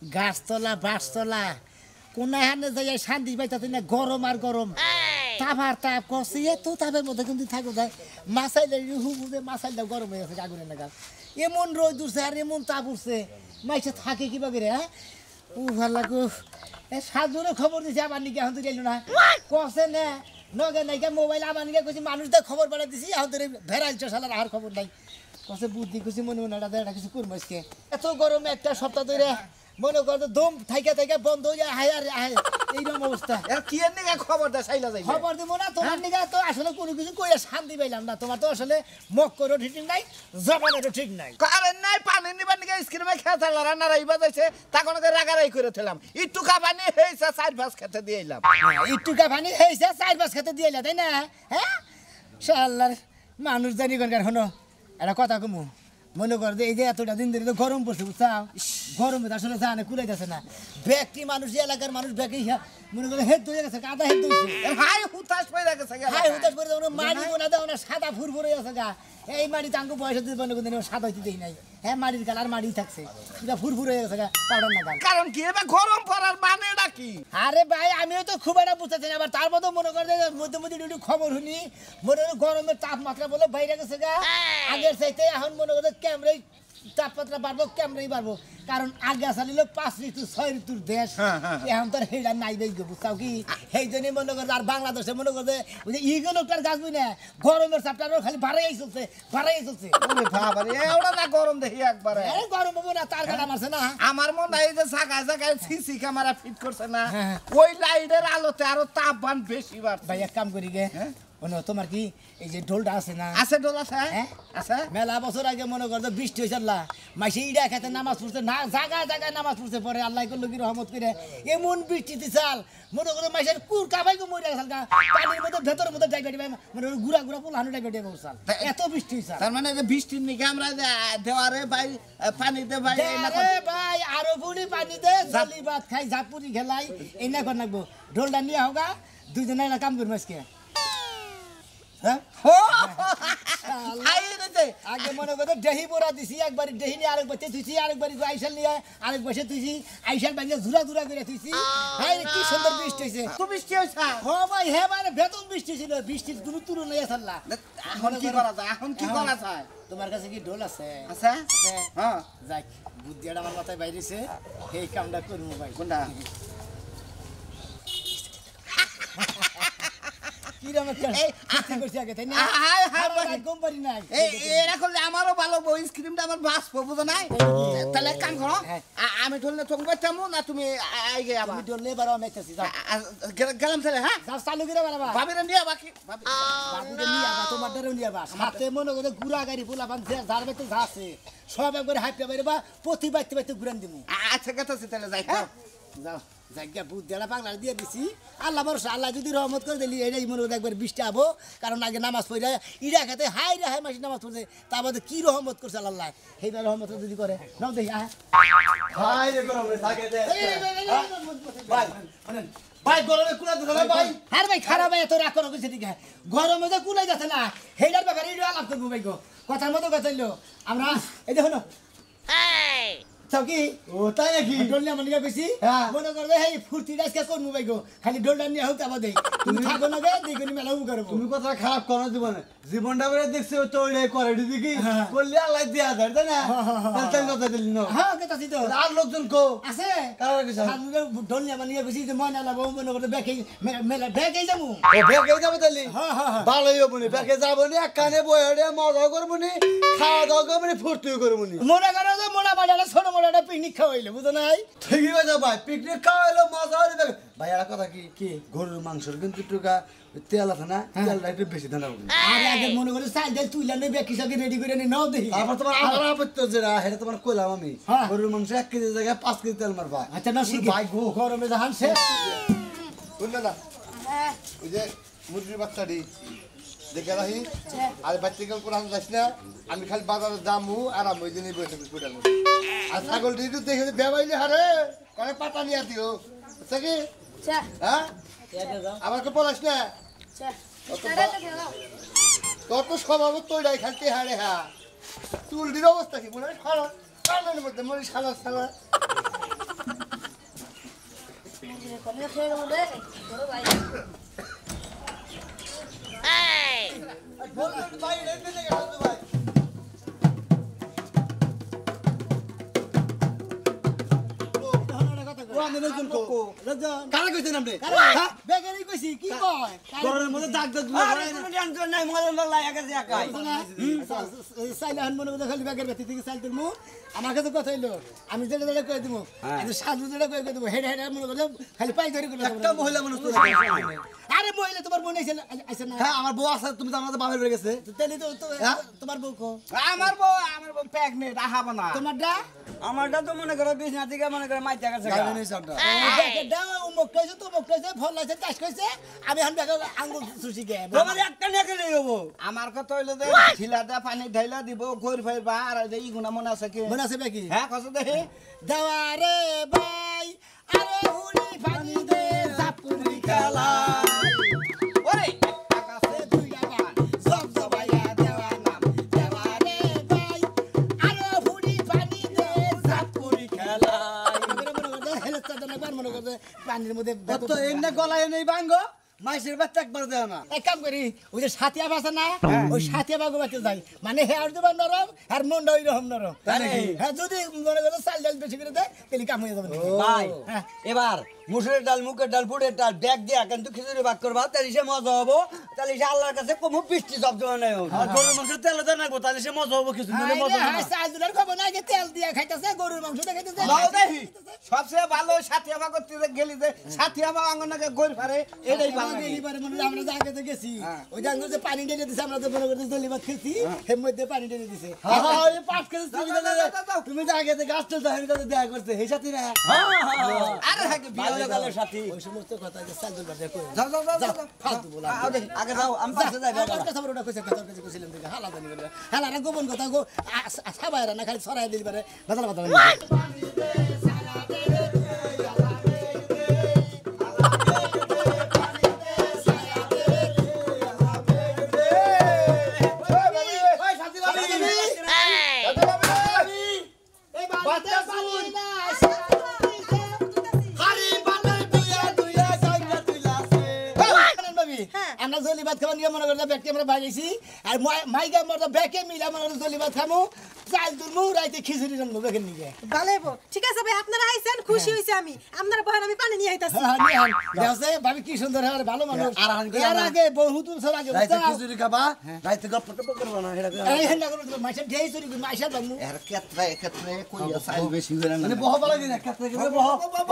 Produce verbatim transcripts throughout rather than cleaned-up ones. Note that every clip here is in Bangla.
গাছতলা বাসতলা কোনাহানে যাই শান্তি পাইতাছি না গরম আর গরম তাপ আর তাপ করছে এত তাপের মধ্যে কিন্তু থাকো যায় মাছাইলে হুবুদে মাছাইলে গরম হয়ে গেছে আগুনের নাগাল এমন রোদ উঠছে আর এমন তাপ উঠছে মাইসে থাকে কিবা করে হ্যাঁ ও ভাল লাগো এ সাজুরে খবর দিছে আবার নিকে এখন তো গেল না কছে না নগে নাইকা মোবাইল আমার নিকে কইছি মানুষ তো খবর পাঠা দিছি এখন তো ভেড়াইছে শালার আর খবর নাই কছে বুদ্ধি কইছি মনে মনে এটা কিছু করবো আজকে এত গরমে একটা সপ্তাহ ধরে মনে করতো দম থাইকা থাইকা বন্ধ হয়ে যায় হায় আর এইরকম অবস্থা কি এর নিকে খবর দা চাইলা যাই খবর দিব না তোমার নিকে তো আসলে কোনো কিছু কইয়া শান্তি পাইলাম না তোমার তো আসলে মক্করও ঠিক নাই জবানেরও ঠিক নাই কারেন্ট নাই পানি নিবার নিকে স্ক্রিমে খেতে রান্না রাইবা যাইছে তখন রাগারাই করে থলাম একটু পানি হইছে চার পাঁচ খেতে দিয়ে এলাম একটু পানি হইছে চার পাঁচ খেতে দিয়ে এলা তাই না হ্যাঁ শালার মানুষ জানি কোনকার হনো একটা কথা কমু মনে কর যে এই যে এতটা দিন ধরে তো গরম পড়ছে বুঝছাও গরমে আসলে জানে কুলাই যাচ্ছে না ব্যক্তি মানুষ এলাকার মানুষ ব্যাকে মনে করে হেড ধরে গেছে কাদা হেড ধরেছে হাই হুতাশ পড়ে গেছে হাই হুতাশ পড়ে যাবে মাটি কোনা দাও না সাদা ফুরফুরে আছে গা এই মাটি তাঙ্গু বয়স দিতে মনে করে সাদা হইতে দেই নাই হ্যাঁ মাটির কালার মাটি থাকছে এটা ফুরফুরে হয়ে গেছে গা পাউডার না গাল কারণ কি এবার গরম পড়ার মানেটা কি আরে ভাই আমিও তো খুব একটা বুঝতেছি না আবার তার মধ্যে মনে করে মধ্যে মধ্যে একটু খবর শুনি মনে হয় গরমের তাপমাত্রা বলে বাইরে গেছে গা আগের চাইতে এখন মনে করে ক্যামেরায় তাপমাত্রা বাড়বো ক্যামেরাই বাড়বো কারণ আগে চালিল পাঁচ ঋতু ছয় ঋতুর দেশ এখন তো সেইটা নাই বেশ বুঝতাও কি সেই জন্যই মনে করছে আর বাংলাদেশে মনে করছে ইগুলো তার গাছ বুঝি না গরমের চাপটা খালি বাড়াই চলছে বাড়াই চলছে গরম দেখি একবারে গরম হবো না তার গাছ মারছে না আমার মনে হয় যে জায়গায় জায়গায় সিসি ক্যামেরা ফিট করছে না ওই লাইটের আলোতে আরো তাপমান বেশি বাড়ছে ভাই এক কাম করি গে শোনো তোমার কি এই যে ঢোলটা আছে না আছে ঢোল আছে আছে মেলা বছর আগে মনে করতো বৃষ্টি হয়েছে আল্লাহ মাসে ইডা খেতে নামাজ পড়ছে না জায়গায় জায়গায় নামাজ পড়ছে পরে আল্লাহ করলো কি রহমত করে এমন বৃষ্টি দিছাল মনে করতো মাসের কুর কাবাই কো মরে গেছাল পানির মধ্যে ভেতরের মধ্যে ডাইবেটি ভাই মনে গুড়া গুড়া পোল হানু ডাইবেটি বসাল এত বৃষ্টি হয়েছে তার মানে যে বৃষ্টির নিকে আমরা দেওয়ারে ভাই পানি দে ভাই আরে ভাই আরো ফুড়ি পানি দে জালি ভাত খাই ঝাপুরি খেলাই এই না কর নাকবো ঢোলটা নিয়ে হোগা দুইজনে না কাম করবো আজকে আগে মনে করতো ডেহি পোড়া দিছি একবার ডেহি নিয়ে আরেক বাচ্চা তুইছি আরেকবার আইসাল নিয়ে আরেক বাসে তুইছি আইসাল বানিয়ে ঝুরা ঝুরা করে তুইছি কি সুন্দর বৃষ্টি হয়েছে বৃষ্টি হয়েছে হ্যাঁ ভাই হ্যাঁ মানে বেতন বৃষ্টি ছিল বৃষ্টির কোনো তুলনা নেই আসাল্লা এখন কি করা যায় এখন কি করা যায় তোমার কাছে কি ঢোল আছে আছে হ্যাঁ যাক বুদ্ধিটা আমার মাথায় বাইরেছে এই কামটা করবো ভাই কোনটা আমারও ভালো স্ক্রিমটা আমার বাস বুঝো নাই তাহলে কাম করো আমি ঢোললে তুমি করতাম না তুমি আমি ঢোললে এবার গেলাম তাহলে হ্যাঁ চালু করে ভাবিরা নিয়ে বাকি তোমার দ্বারাও নিয়ে বাস হাতে মনে করে ঘুরা গাড়ি পোলাপান যার বাইতে যা আছে সব একবার হাইপে বাইরে বা প্রতি বাইতে বাইতে ঘুরান দিব আচ্ছা কথা আছে তাহলে যাই যাও জায়গা বুধ দেলা বাংলা দিয়ে দিছি আল্লাহ ভরসা আল্লাহ যদি রহমত করে দিলি এটাই মনে করে একবার বৃষ্টি আবো কারণ আগে নামাজ পড়ে ইরা খেতে হাই রে হাই মাসি নামাজ পড়ছে তা বাদে কি রহমত করছে আল্লাহ সেইবার রহমত যদি করে নাও দেখি হাই রে গরম রে থাকে দে ভাই ভাই গরমে কুলাই দিছ না ভাই আর ভাই খারাপ ভাই এত রাগ করো কিছু ঠিক গরমে তো কুলাই যাচ্ছে না সেইটার ব্যাপারে এটা আলাপ করবো ভাই গো কথার মতো কথা হইলো আমরা এই দেখো না কি ও তাই নাকি ঢোল নিয়ে আমার নিয়ে বেশি মনে করবে এই ফুর্তি আজকে করবো ভাই গো খালি ঢোলটা নিয়ে হোক আমাদের তুমি থাকো না গে দেখো মেলা করবো তুমি কথা খারাপ করো জীবনে জীবনটা বেড়ে দেখছো তো ওইটাই করে দিদি করলে আল্লাহ দেয়া যায় তাই না তাই কথা দিলি না হ্যাঁ কথা তো আর লোকজন কো আছে কারণ কি স্যার ঢোল নিয়ে আমার নিয়ে বেশি মনে লাগবো মনে করতে ব্যাকে মেলা ব্যাকে যাবো ও ব্যাকে যাবো তাহলে হ্যাঁ হ্যাঁ ভালোই হবো নি ব্যাকে যাবো নি এক কানে বইয়ে মজা করবো নি খাওয়া দাওয়া করবো নি ফুর্তিও করবো নি মনে করো যে মোলা বাজারে ছোট মোলাটা পিকনিক খাওয়াইলে বুঝো নাই ঠিকই কথা ভাই পিকনিক খাওয়াইলো মজা হইলো ভাই একটা কথা কি কি গরুর মাংসের কিন্তু টুকা তেল আছে না তেলটা একটু বেশি ধান্দা করবি আরে আগে মনে করে চাল ডাল তুইলা নে বেকি সঙ্গে রেডি করে নে নাও দেখি তারপর তোমার আবার আপত্তি যেটা সেটা তোমার কইলাম আমি গরুর মাংস এক কেজি জায়গায় পাঁচ কেজি তেল মারবা আচ্ছা না শিখি ভাই গো গরমে জাহান সে শুনলে না ওই যে মুরগির বাচ্চাটি দেখে রাখি আর বাচ্চাকাল করে আমি যাস না আমি খালি বাজারে দামু আর আমি ওই দিনই বসে কুটাল আর ছাগলটি একটু দেখে বেবাইলে হারে করে পাতা নিয়ে দিও বুঝছে কি হ্যাঁ আবার কে পড়াস না তোর তো স্বভাব তৈরাই খালতে হারে হ্যাঁ চুলটির অবস্থা কি মনে হয় খারাপ মধ্যে মনে সালা সালা আমি খেয়ে নেবো রে বড় ভাই ভাই রেন্টে গেছে ভাই ও আমি রজন কো রজন কারা কইছেন আপনি হ্যাঁ বেগেরই কইছি কি কয় গরের মধ্যে দাগ দাগ গুলো আরে কোনো টেনশন নাই মোবাইল লাগা একা যে একাই সাইলে হান মনে করে খালি বেগের ব্যক্তি থেকে সাইল দিমু আমার কাছে কথা হইলো আমি যেটা যেটা কই দিমু কিন্তু সাধু যেটা কই দিমু হেড হেড মনে করে খালি পাই ধরে করে একটা মহিলা মানুষ তো আরে মহিলা তোমার বোন আইছে আইছে না হ্যাঁ আমার বউ আছে তুমি তো আমাদের বাপের বাড়ি গেছে তাহলে তো তো- তোমার বউ কো আমার বউ আমার বউ প্রেগনেন্ট আহাব না তোমারটা আমারটা তো মনে করো বিছনা থেকে মনে করো মাইটা গেছে গাড়ি নেই সামনে দাও মুখ কইছে তো মুখ কইছে ফল লাইছে চাষ কইছে আমি এখন বেগে আঙ্গুল সুসি গে তোমার একটা নিয়ে গেলে হবো আমার কথা হইলো যে ঢিলা দা পানি ঢাইলা দিব ঘুর ফিরবা আর এই ইগুনা মনে আছে কি মনে আছে বেকি হ্যাঁ কত দেখি দেওয়ারে ভাই আরে হুড়ি পানি দে জাপুরি খেলা ওরে আকাশে দুই দুইটা সব সবাইয়া দেওয়া নাম দেওয়ারে ভাই আরে হুড়ি পানি দে জাপুরি খেলা মনে করে হেলে চাদা না মনে করে পানির মধ্যে তো এনে গলায় নেই ভাঙ্গো মাইসের বাচ্চা একবার দেয় না এক কাম করি ওই যে সাথিয়া বাসা না ওই সাথিয়া বাগো বাচ্চা যাই মানে হেয়ার দেবার নরম আর মনটা ওই রকম নরম হ্যাঁ যদি মনে করো চাল ডাল বেশি করে দেয় তাহলে কাম হয়ে যাবে ভাই এবার মুসুরের ডাল মুগের ডাল বুটের ডাল ব্যাগ দিয়া কিন্তু খিচুড়ি ভাগ করবা তাহলে সে মজা হবো তাহলে সে আল্লাহর কাছে কমু বৃষ্টি সব জমা নেই আর গরুর মাংসের তেল দেন রাখবো তাহলে সে মজা হবো কিছু দিলে মজা হবে না চাল দুলার খবর না যে তেল দিয়ে খাইতেছে গরুর মাংস দিয়ে খাইতেছে লাও দেখি সবচেয়ে ভালো সাথিয়া বা করতে গেলি যে সাথিয়া বা আঙ্গনাকে ঘুর ফিরে এটাই ভালো লাগে এবারে মনে হয় আমরা যে আগে তো গেছি ওই যে আঙ্গুল যে পানি ঢেলে দিছে আমরা তো মনে করছি জলি ভাত খেয়েছি এর মধ্যে পানি ঢেলে দিছে হ্যাঁ হ্যাঁ ওই পাঁচ কেজি তুমি দাদা তুমি তো আগে থেকে গাছ চলতে হয় দাদা দেখা করতে এই সাথে না আরে হ্যাঁ ভালো কালের সাথী ওই সমস্ত কথা যে চাল দুলার দিয়ে কই যাও যাও যাও যাও যাও ফালতু বলা আও দেখি আগে যাও আমি পাশে যাই আমার কথা বড়টা কইছে কথা কইছে কইছিলাম দেখে হালা জানি করে হালা না গোপন কথা গো সাবায়রা না খালি ছড়াই দিলি পারে বাদলা বাদলা আমরা জলি ভাত খাবার নিয়ে মনে করি ব্যাগটি আমরা বাজাইছি আর মাইকা আমরা ব্যাগে মিলা মনে করি জলি ভাত খামু চাল তুলমু রাইতে খিচুড়ি রান্নু ব্যাগের নিয়ে ভালোইবো ঠিক আছে ভাই আপনারা আইছেন খুশি হইছে আমি আপনারা বহান আমি পানি নিয়ে আইতাছি দেখছে ভাবি কি সুন্দর হয় ভালো মানুষ আর আহান করে এর আগে বহুত বছর আগে রাইতে খিচুড়ি খাবা রাইতে গপ্প টপ্প করবা না এটা এই হেন্ডা করে মাছের ঢেই চুরি করে মাছের বামু এর ক্ষেত্রে ক্ষেত্রে কইয়া সাইল বেশি করে না মানে বহ বলা দিন একটা থেকে বহ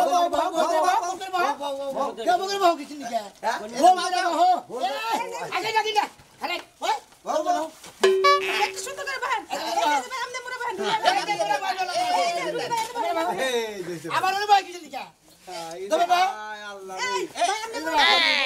কেমন বহ কিছু নিকে বহ মানে বহ আগে যাবি না আরে ওই একটু সুন্দর করে বহান আমনে মোরে বহান আবার ওই বহ কিছু নিকে তবে বহ এই ভাই আমনে মোরে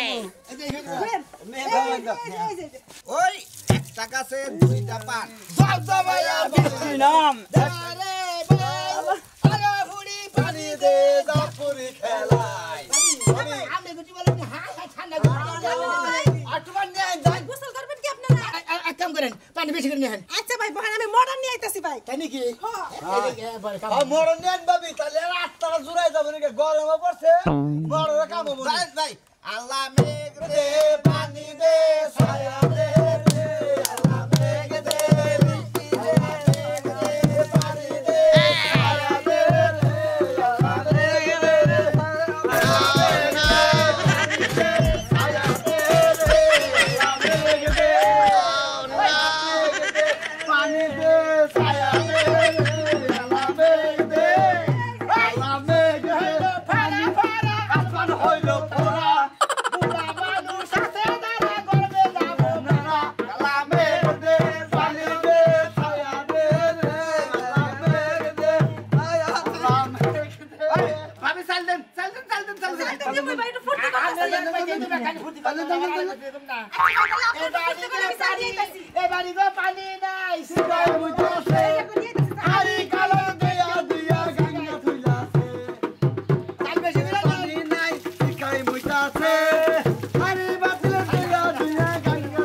বহান ওই এক টাকাছে দুইটা পান সব সবাইয়া বৃষ্টি নাম আরে ভাই আরে হুড়ি পানি দে জাপুরি খেলায় আমি গুটি বলে হা হা ঠান্ডা আর তোমার নিয়ে যাই গোসল করবেন কি আপনারা এক কাম করেন পানি বেশি করে নেন আচ্ছা ভাই বহান আমি মডার্ন নিয়ে আইতাছি ভাই তাই নাকি আর মরণ নেন বাবি তাহলে আর আট টাকা জুড়াই যাবো নাকি গরমে পড়ছে বড় কাম হবো যাই যাই আল্লাহ মেঘ দে পানি দে ছায়া দে আল্লাহ মেঘ দে বৃষ্টি দে মেঘ দে পানি দে ছায়া দে আল্লাহ মেঘ দে পানি দে ছায়া দে আল্লাহ মেঘ দে আল্লাহ মেঘ দে পানি পারা আসমান হইল পোড়া পুরা মানুষ সাথে দাঁড়া করবে যাব না আল্লাহ মেঘ দে পানি দে ছায়া দে আল্লাহ মেঘ দে আল্লাহ মেঘ দে ভাবি চাল দেন চাল দেন চাল দেন চাল দেন তুমি ভাই একটু ফুর্তি করতেছি এবারে পানি নাই সিগাই বুঝছে আরে কালো দিয়া দিয়া গাঙ্গা তুইলাছে তাই বেশি করে পানি নাই শিখাই মুইতাছে আরে বাতিলে দিয়া দিয়া গাঙ্গা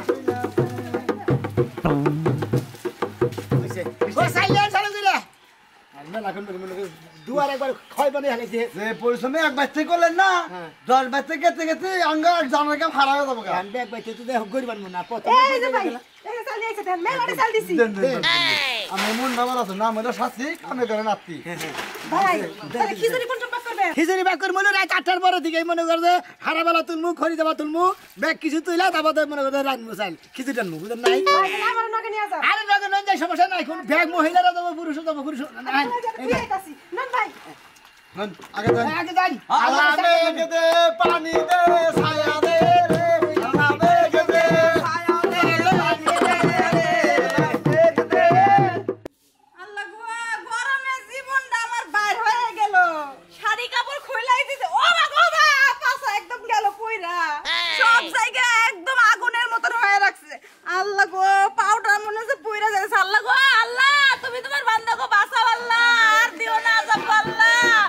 তুইলাছে ও সাইলেন্ট চালু দিলে আমরা লাগুন মনে মনে দুয়ার একবার খয় বনে হালাইছে যে পরিশ্রমে এক বাচ্চা করলেন না দশ বাচ্চা গেতে গেতে আঙ্গা জানার কাম হারা হয়ে যাবো গা। আমি ব্যাগ বাইতে তো দেখ গরিবার না প্রথম এই যে ভাই এই চাল দিয়েছে দেন মেলাটা চাল দিছি দেন, দেন, দেন, দেন। আমি মন বাবার আছে নাম হলো সাথী কামে করেন আত্মী ভাই তাহলে খিচুড়ি কোন টম্পা করবে খিচুড়ি ব্যাগ করে মনে রাত আটটার পরে দিকে মনে করে যে হারাবেলা তুলমু খড়ি দেবা তুলমু ব্যাগ কিছু তুইলা তারপর মনে করে রান্নু চাইল খিচুড়ি রান্নু বুঝলেন নাই ভাই আমার নাকে নিয়ে যাও আরে নগে নন যাই সমস্যা নাই কোন ব্যাগ মহিলারা দেবো পুরুষ দেবো পুরুষ নাই বিয়ে হইতাছি নন ভাই নেন, আগে দেন। আগে যাই আল্লাহ মেঘ দে পানি দে ছায়া দে রে আল্লাহ মেঘ দে ছায়া দে পানি দে রে মেঘ দে। আল্লাহ গো গরমে জীবনটা আমার বাইর হয়ে গেল শাড়ি কাপড় খুইলাই দিতে ও মা গো মা পাছা একদম গেল কইরা সব জায়গা একদম আগুনের মতন হয়ে রাখছে আল্লাহ গো পাউডার মনে হচ্ছে পুইরা যাচ্ছে আল্লাহ গো আল্লাহ তুমি তোমার বান্দা গো বাঁচাও আল্লাহ আর দিও না আযাব আল্লাহ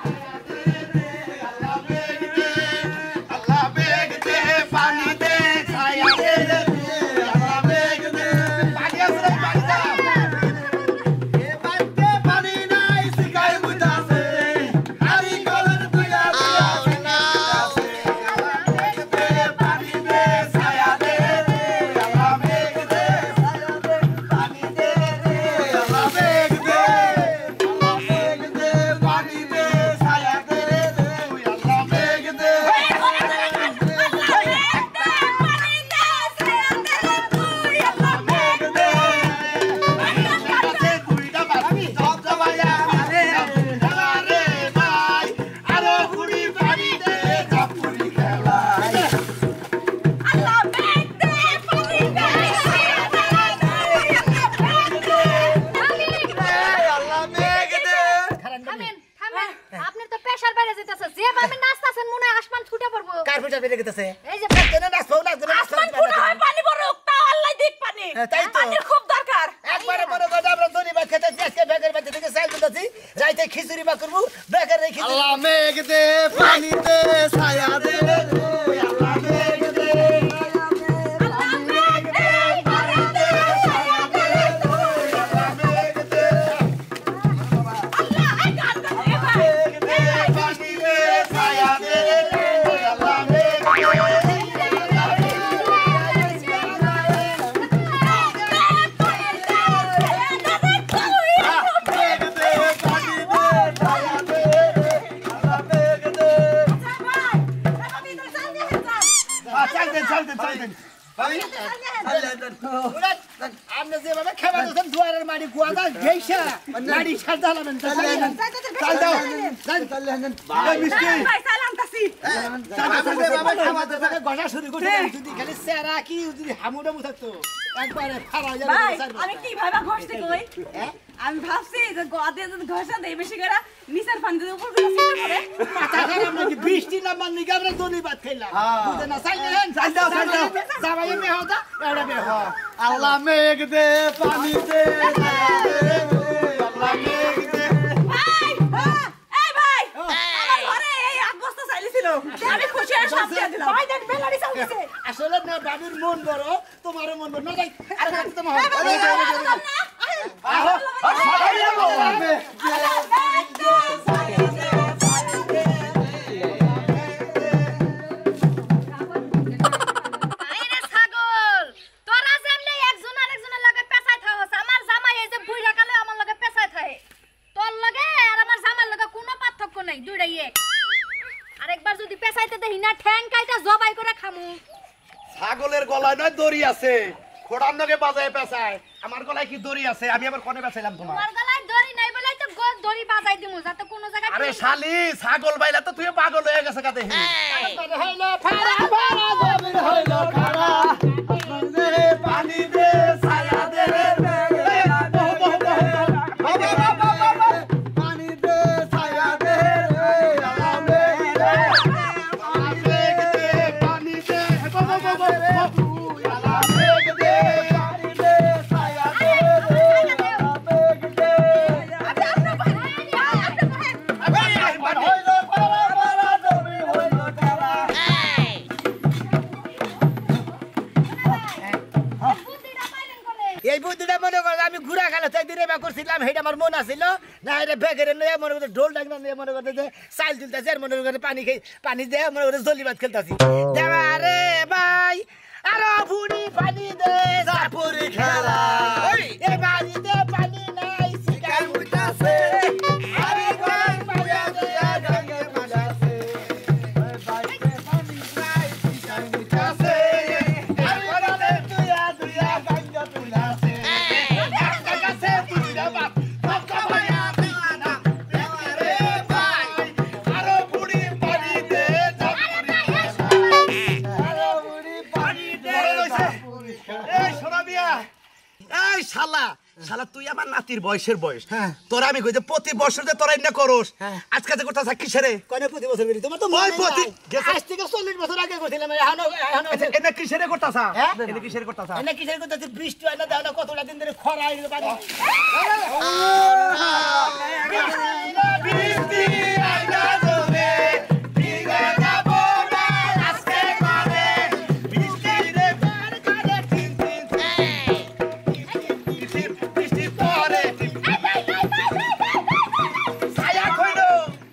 আল্লাহ মেঘ দে পানি দে ছায়া দে রে আল্লাহ মেঘ দে পানি আছে পানি দাও এ বাইতে পানি নাই সিকাই বুঝাছে আরি কলর তুইলা দিয়াছে না আল্লাহ মেঘ দে পানি দে ছায়া দে রে আল্লাহ মেঘ দে ছায়া দে পানি দে রে আল্লাহ মেঘ দে আল্লাহ মেঘ দে পানি দে ছায়া দে রে আল্লাহ মেঘ দে থামেন থামেন আপনার তো প্রেসার বেড়ে যেতেছে যেভাবে নাচতাছেন মনে হয় আসমান ছুটে পড়বো কার পয়সা বেড়ে গেছে এই যে কেন নাচবো না কেন আসমান ফুটা হয় পানি পড়ুক তাও আল্লাহ দিক পানি হ্যাঁ, তাই তো। পানির খুব দরকার একবারে মনে করে আমরা দড়ি বা খেতে আজকে ব্যাগের মধ্যে থেকে চাল দিতেছি রাইতে খিচুড়ি বা করবো ব্যাগের এই খিচুড়ি আল্লাহ মেঘ দে পানি দে ছায়া দে রে আল্লাহ মেঘ দে চাল দেন চাল দেন চাল দেন আপনি যেভাবে খাবার দিচ্ছেন দুয়ারের মাটি কুয়াদা ঘেইসা মাটি সাজালামেন চাল দাও গসা শুরু করে যদি খালি চেরা কি যদি হামুডামু থাকতো একবারে খারাপ হয়ে ভাই যাবে আমি কি ভাবা ঘষতে কই আমি ভাবছি যে গদে যদি ঘষা দেই বেশি করে নিচের ফান দিয়ে উপর করে সিটে পড়ে মাথা খারাপ নাকি বৃষ্টি না মাননি আমরা দলি ভাত খাইলাম বুঝে না চাল দেন চাল দাও চাল দাও যাবাই মে হতা এড়া বে হ আল্লাহ মেঘ দে পানি দে ছায়া দে রে আল্লাহ মেঘ দে ভাই এই ভাই আমার ঘরে এই আট বস্তা চাইলি ছিল আমি খুশি হয়ে সব দিয়ে দিলাম ভাই দেখ বেলাড়ি চাল দিছে আসলে না বাবির মন বড় তোমার মন বড় না যাই আরে তোমার আইরে ছাগল তোরা যেমনে একজন আরেকজনের লগে পেছাই থাকস আমার জামাই এই যে বুইড়া কালে আমার লগে পেছাই থাকে তোর লগে আর আমার জামার লগে কোনো পার্থক্য নাই দুইটাই এক আরেকবার যদি পেছাইতে দেই না ঠ্যাং কাইটা জবাই করে খামু ছাগলের গলায় নয় দড়ি আছে খোড়ার নগে বাজায় পেছায় আমার গলায় কি দড়ি আছে আমি আবার কোনে পেছাইলাম তোমার তোমার গলায় দড়ি নাই বলেই তো গোল দড়ি বাজাই দিমু যাতে কোনো জায়গায় আরে শালি ছাগল বাইলা তো তুই পাগল হয়ে গেছে কাতে হইলো ফারা ফারা জমির হইলো খারা দে পানি দে ছায়া দে রে পানি দে ছায়া দে রে আল্লাহ মেঘ দে পানি দে পানি দে আল্লাহ মেঘ দে পানি দে ছায়া দে রে আল্লাহ মেঘ দে হইলো ফারা ফারা জমি হইলো খারা এই বুদ্ধিটা মনে করো আমি ঘুরা খেলা চাই দিনে বা করছিলাম সেইটা আমার মন আছিল না এটা বেগের নিয়ে মনে করতে ঢোল ডাকনা নিয়ে মনে করতে যে চাল তুলতেছে আর মনে করতে পানি খাই পানি দিয়ে মনে করতে জলি ভাত খেলতেছি দেবা রে ভাই আরো ফুড়ি পানি দে জাপুরি খেলা এ বাড়িতে পানি নাই শিকার উঠাছে আরে গান বাজা দিয়া গাঙ্গে বাজাছে ওই বাইতে পানি নাই শিকার উঠাছে আর বলে তুইয়া তুইয়া গাঙ্গে তুলাছে একটা কাছে তুইরা বাপ বাবা মায়া দিনা রে ভাই আরো বুড়ি পানি দে জাপুরি আরো বুড়ি পানি দে জাপুরি এই সোনা মিয়া এই শালা শালা তুই আমার নাতির বয়সের বয়স তোরা আমি কই যে প্রতি বছর যে তোরা ইন্না করস আজকে যে করতে থাকি সেরে কনে প্রতি বছর করি তোমার তো ওই মনে প্রতি নাই আজ থেকে চল্লিশ বছর আগে করছিলাম এখনো এখনো এনে কি সেরে করতাছা হ্যাঁ? এনে কি সেরে করতাছা এনে কিসের করতেছি বৃষ্টি হয় না দাও না কতটা দিন ধরে খরা হয়ে গেল পানি বৃষ্টি আইনা জমে ভিগে যাব না আজকে করে বৃষ্টি রে কার কারে তিন তিন বৃষ্টি পরে ছায়া কইলো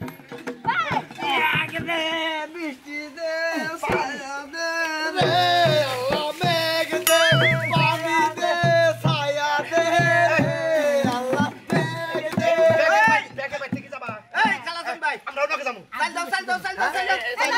আগরে বৃষ্টি দে ছায়া দে রে ও মেঘ দে পানি দে ছায়া দে আল্লাহ মেঘ দে দেখে বাইতে কি যাবা এই চালা যান ভাই আমরা ওনাকে যামু চাল দাও চাল দাও চাল দাও চাল দাও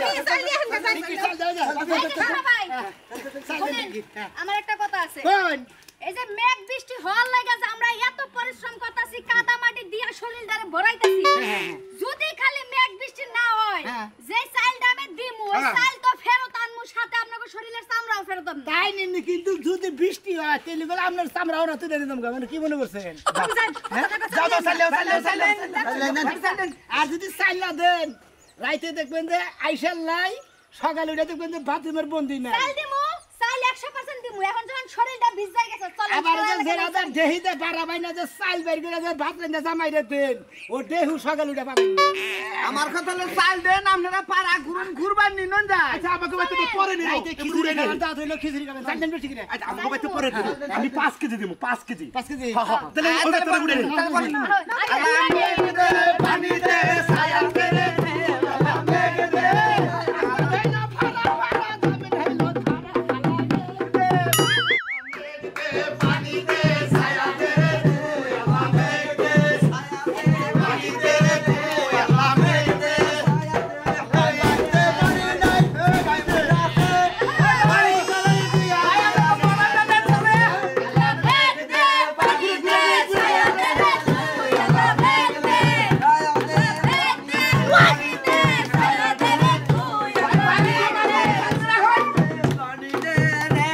আমার একটা কথা আছে এই যে মেঘ বৃষ্টি হওয়ার লাগে যে আমরা এত পরিশ্রম করতেছি কাদা মাটি দিয়া শরীর দ্বারা ভরাইতেছি যদি খালি মেঘ বৃষ্টি না হয় যে চালটা আমি দিমু ওই চাল তো ফেরত আনমু সাথে আপনাকে শরীরের চামড়াও ফেরত আনমু তাই নিনি কিন্তু যদি বৃষ্টি হয় তাহলে বলে আপনার চামড়াও না তুলে দিতাম মানে কি মনে করছেন যাও যাও চাল দাও চাল দাও চাল দাও আর যদি চাল না দেন রাইতে দেখবেন যে আইসার লাই সকালে উঠে দেখবেন যে বাথরুমের বন্দি না চাল দিমু চাল একশো পার্সেন্ট দিমু এখন যখন শরীরটা ভিজাই গেছে চলো আবার যে জেরাদা দেহিতে পারা বাইনা যে চাল বের করে যে ভাত রান্না জামাই রে দেন ও দেহু সকালে উঠে পাবেন আমার কথা হলো চাল দেন আপনারা পাড়া ঘুরুন ঘুরবার নিনন যায় আচ্ছা আমাকে বাইতে তো পরে নিন রাইতে খিচুড়ি খাবেন দাঁত হইলো খিচুড়ি খাবেন চাল দেন বেশি কিনে আচ্ছা আমাকে বাইতে পরে দিন আমি পাঁচ কেজি দিমু পাঁচ কেজি পাঁচ কেজি তাহলে ওই বাইতে ঘুরে নিন পানি দে ছায়া দে রে আল্লাহ মেঘ দে পানি দে ছায়া দে রে আল্লাহ মেঘ দে পানি দে রে আল্লাহ মেঘ দে পানি নাই বাইতে পানি চলে দিয়া আল্লাহ মেঘ দে পানি দে ছায়া দে রে আল্লাহ মেঘ দে পানি দে ছায়া দে রে পানি দে রে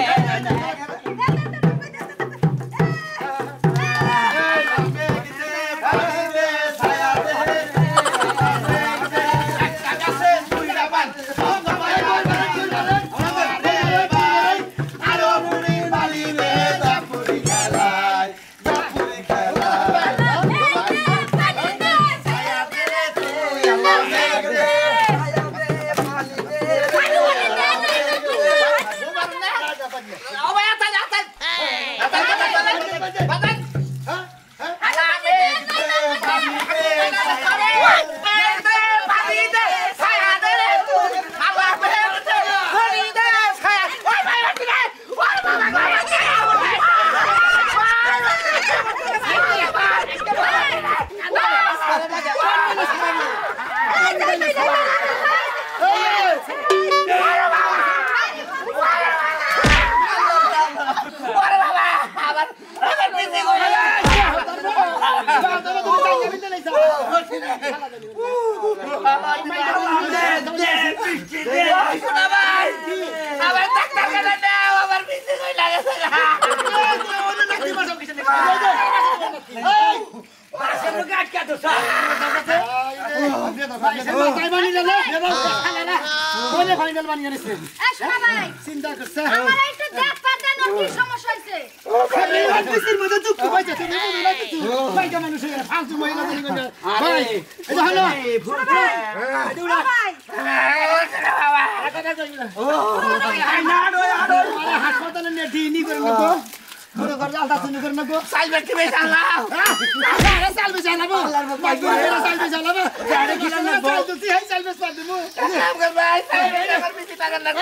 চিন্তা করছে আমার একটু দেখ পারতেন ওর কি সমস্যা হইছে কিসের মধ্যে যুক্ত হয়েছে তুমি মহিলা কিছু বাইটা মানুষ হয়ে গেলে ফালতু মহিলা তৈরি করবে ভাই এই যে হলো হাসপাতালে নিয়ে ডিনি করে নেবো মনে কর আলটা তুমি করে না গো চাল বেচে বেচে আল্লাহ আরে চাল বেচা না গো আরে চাল বেচা না গো আরে কি না চাল তুই হাই চাল বেচা দিমু কাম কর ভাই চাল বেচে আমার বেশি টাকা না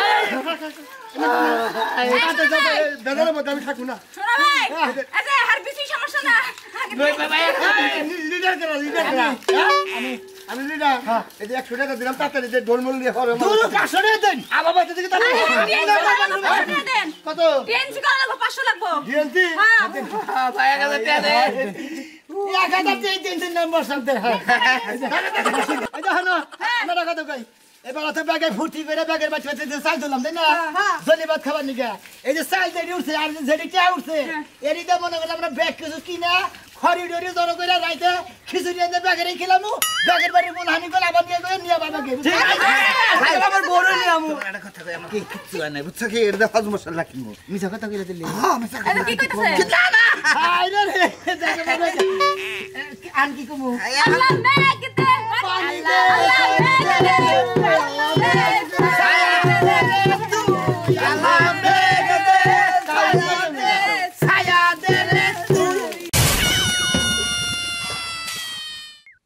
আতে যাবে বেদারের মধ্যে আমি থাকু না শোনো ভাই এই যে হার বেশি সমস্যা না ভাই ভাই লিডার করা লিডার করা আমি আমি লিডার এই যে একশো টাকা দিলাম তাড়াতাড়ি যে ঢোলমল দিয়ে হরে তুই পাঁচশো টাকা দেন আমার বাড়িতে থেকে তাড়াতাড়ি দেন কত টিএনসি করা লাগবে পাঁচশো লাগবে ডিএনসি হ্যাঁ ভাই এক হাজার টাকা দে এক হাজার এই তিন তিন নম্বর সামনে হ্যাঁ এই দেখো না আমরা কত কই এবার তো ব্যাগে ফুটি করে ব্যাগের বাচ্চা বাচ্চা চাল দিলাম তাই না জলি ভাত খাবার নিকা এই যে চাল যেটি উঠছে আর যেটি কে উঠছে এরই তো মনে করলাম আমরা ব্যাগ কিছু কিনা খড়ি ডরি জড়ো করে রাইতে খিচুড়ি এনে ব্যাগেরই খেলাম ব্যাগের বাড়ি মন হানি করে আবার নিয়ে গিয়ে নিয়ে বাবাকে আমার বড় নিয়ে আমু একটা কথা কই আমাকে কিচ্ছু হয় না বুঝছ কি এর দাফাজ মশলা কিনবো মিছা কথা কইলে দিলি এই কি কইতেছে না না আইরে রে জায়গা বাবা আন কি কমু আল্লাহ মেঘ দে পানি দে আল্লাহ মেঘ দে আল্লাহ মেঘ দে